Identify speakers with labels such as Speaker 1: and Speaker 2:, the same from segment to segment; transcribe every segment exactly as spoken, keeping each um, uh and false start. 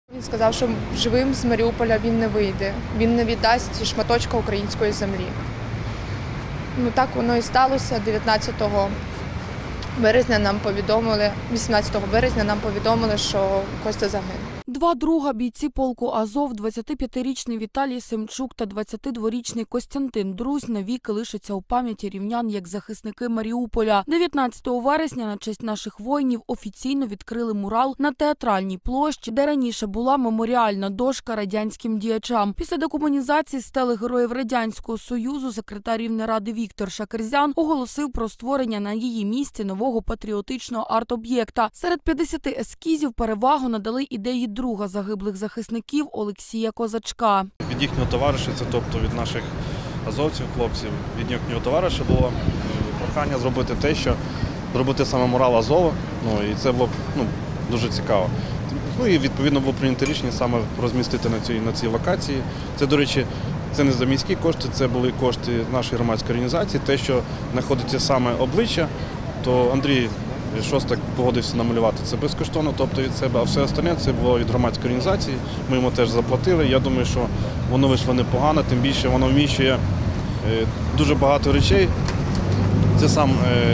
Speaker 1: Він сказав, що живим з Маріуполя він не вийде, він не віддасть шматочка української землі. Ну так воно і сталося. дев'ятнадцятого березня нам повідомили, вісімнадцятого березня нам повідомили, що Костя загинув.
Speaker 2: Два друга бійці полку «Азов» – двадцятип'ятирічний Віталій Семчук та двадцятидворічний Костянтин Друзь навіки лишаться у пам'яті рівнян як захисники Маріуполя. дев'ятнадцятого вересня на честь наших воїнів офіційно відкрили мурал на Театральній площі, де раніше була меморіальна дошка радянським діячам. Після декомунізації стели Героїв Радянського Союзу секретар Рівнеради Віктор Шакерзян оголосив про створення на її місці нового патріотичного арт-об'єкта. Серед п'ятдесяти ескізів перевагу надали ідеї друга загиблих захисників Олексія Козачка.
Speaker 3: Від їхнього товариша, це тобто від наших азовців, хлопців, від їхнього товариша було прохання зробити те, що зробити саме мурал Азова, ну і це було б ну, дуже цікаво. Ну і відповідно було прийнято рішення саме розмістити на цій, на цій локації. Це, до речі, це не за міські кошти, це були кошти нашої громадської організації. Те, що знаходиться саме обличчя, то Андрій Шостак погодився намалювати це безкоштовно, тобто від себе, а все остальне це було від громадської організації, ми йому теж заплатили. Я думаю, що воно вийшло непогано, тим більше воно вміщує дуже багато речей. Це сам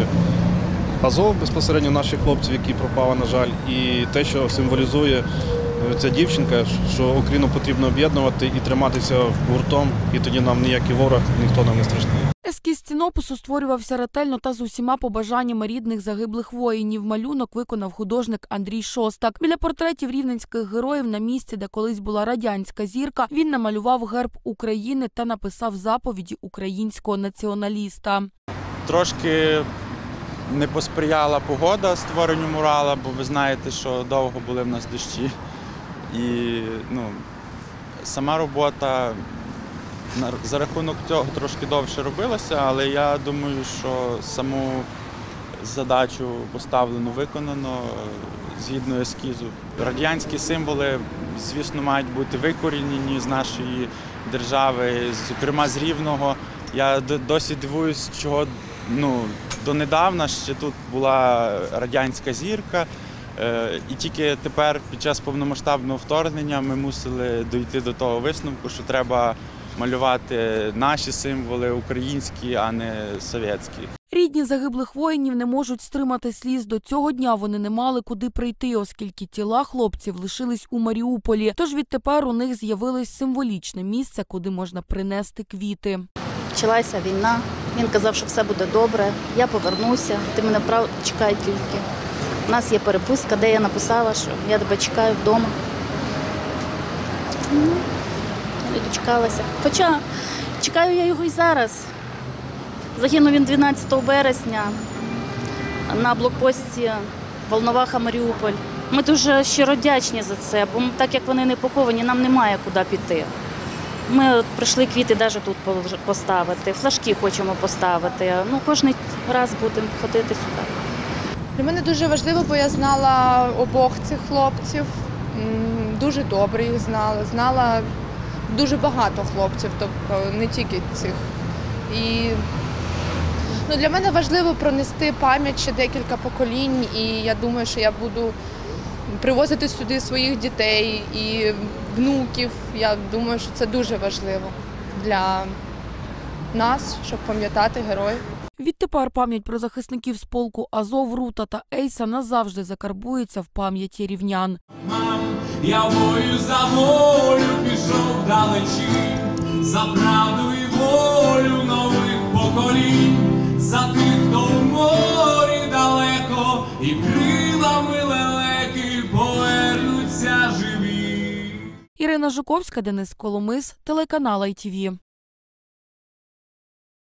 Speaker 3: Азов, безпосередньо наших хлопців, які пропали, на жаль, і те, що символізує ця дівчинка, що Україну потрібно об'єднувати і триматися гуртом, і тоді нам ніякий ворог, ніхто нам не страшний.
Speaker 2: Ескіз стінопису створювався ретельно та з усіма побажаннями рідних загиблих воїнів. Малюнок виконав художник Андрій Шостак. Біля портретів рівненських героїв на місці, де колись була радянська зірка, він намалював герб України та написав заповіді українського націоналіста.
Speaker 4: Трошки не посприяла погода створенню мурала, бо ви знаєте, що довго були в нас дощі. І ну, сама робота за рахунок цього трошки довше робилася, але я думаю, що саму задачу поставлено, виконано згідно ескізу. Радянські символи, звісно, мають бути викорінені з нашої держави, зокрема з Рівного. Я досі дивуюсь, чого ну, донедавна ще тут була радянська зірка. І тільки тепер, під час повномасштабного вторгнення, ми мусили дійти до того висновку, що треба малювати наші символи, українські, а не совєтські.
Speaker 2: Рідні загиблих воїнів не можуть стримати сліз. До цього дня вони не мали куди прийти, оскільки тіла хлопців лишились у Маріуполі. Тож відтепер у них з'явилось символічне місце, куди можна принести квіти.
Speaker 5: Почалася війна, він казав, що все буде добре, я повернуся, ти мене прав... чекай тільки. У нас є переписка, де я написала, що я тебе чекаю вдома. Ну, я дочекалася. Хоча чекаю я його і зараз. Загинув він дванадцятого березня на блокпості Волноваха, Маріуполь. Ми дуже щиро вдячні за це, бо так як вони не поховані, нам немає куди піти. Ми от прийшли квіти навіть тут поставити, флажки хочемо поставити. Ну, кожен раз будемо ходити сюди.
Speaker 1: Для мене дуже важливо, бо я знала обох цих хлопців, дуже добре їх знала, знала дуже багато хлопців, тобто не тільки цих. І ну, для мене важливо пронести пам'ять ще декілька поколінь, і я думаю, що я буду привозити сюди своїх дітей і внуків. Я думаю, що це дуже важливо для нас, щоб пам'ятати героїв.
Speaker 2: Відтепер пам'ять про захисників з полку «Азов», «Рута» та «Ейса» назавжди закарбується в пам'яті рівнян.
Speaker 6: Мам, я в бою за волю пішов далечі, за правду і волю нових поколінь, за тих, хто в морі далеко і крилами лелеки повернуться живі.
Speaker 2: Ірина Жуковська, Денис Коломис, телеканал ай ті ві.